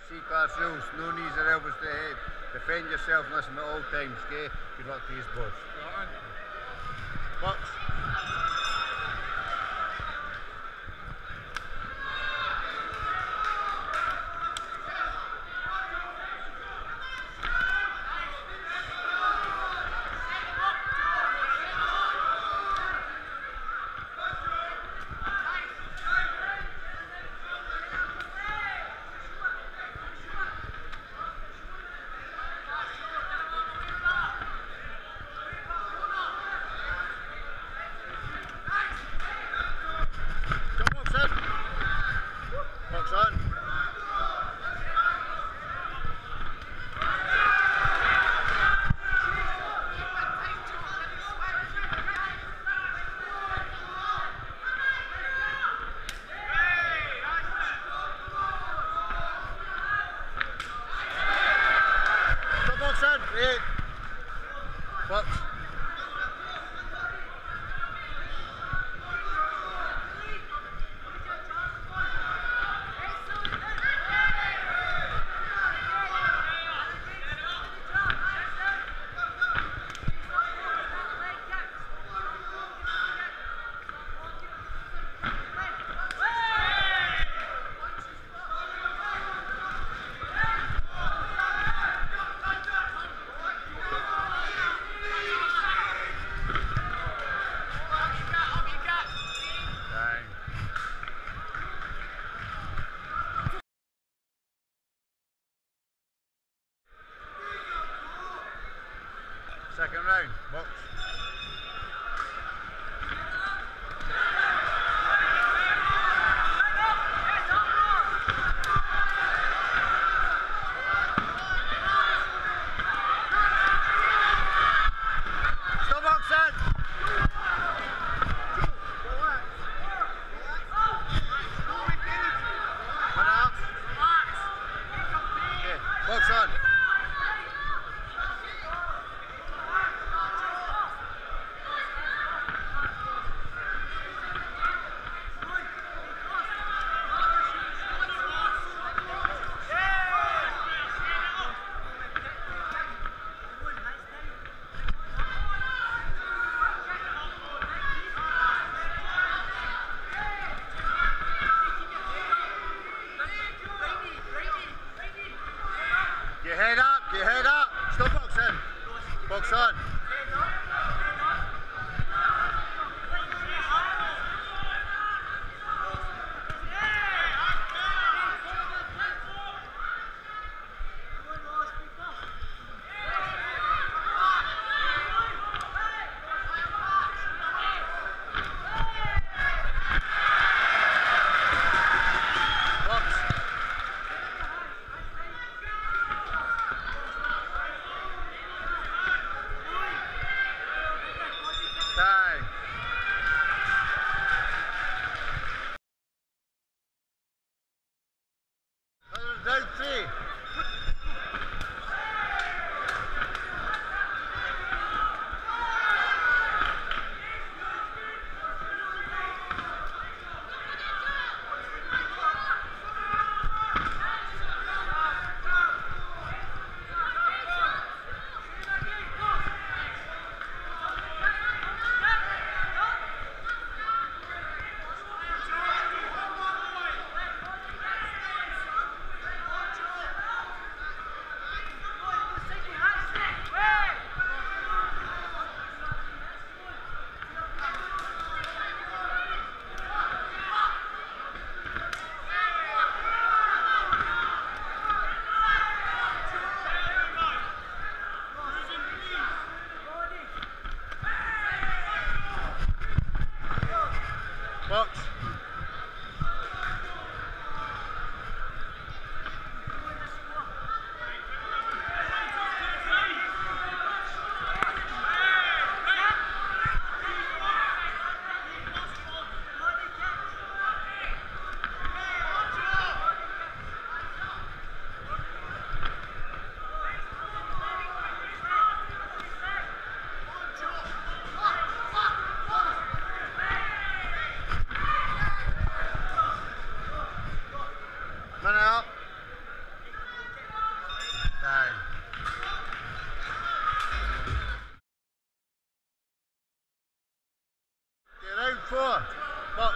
C-class rules, no knees or elbows to the head. Defend yourself and listen at all times, okay? Good luck to you both. Box. Second round, box. Stop boxing! One out. Okay, box on. Get your head up, stop boxing, box on. Round 3. Box. 4. Box.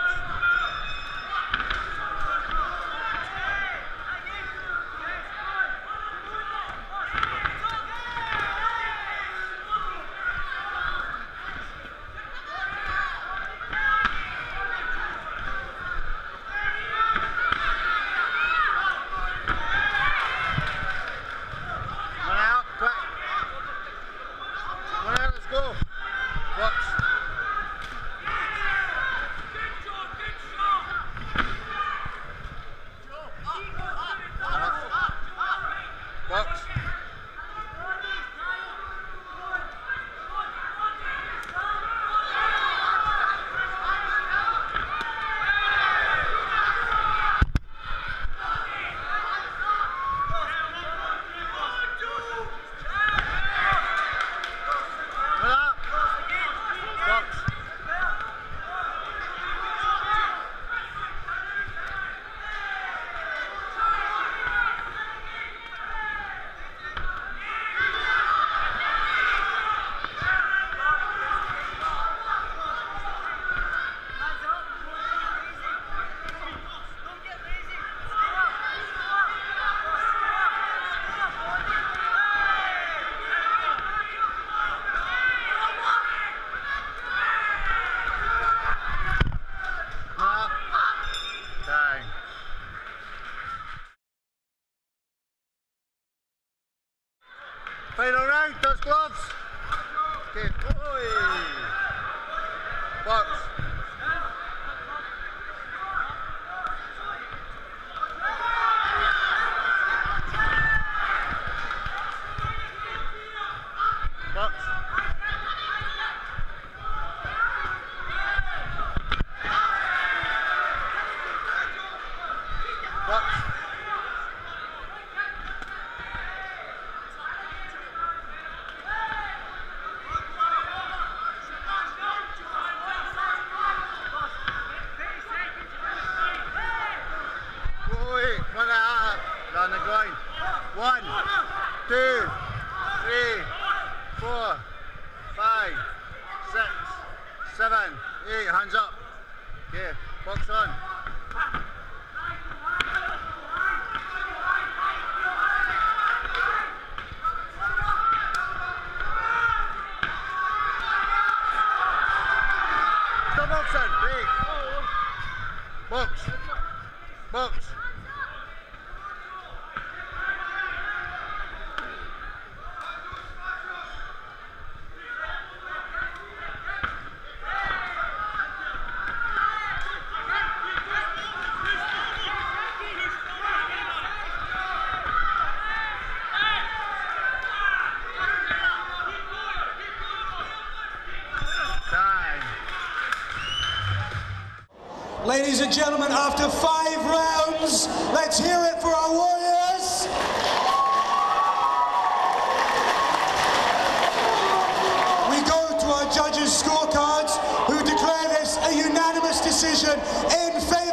Final round, touch gloves. Okay. Oi. Box. Box. Box. On the ground. 1, 2, 3, 4, 5, 6, 7, 8. Hands up. Okay, box on. Stop boxing. Break. Box. Box. Ladies and gentlemen, after 5 rounds, let's hear it for our warriors. We go to our judges' scorecards, who declare this a unanimous decision in favour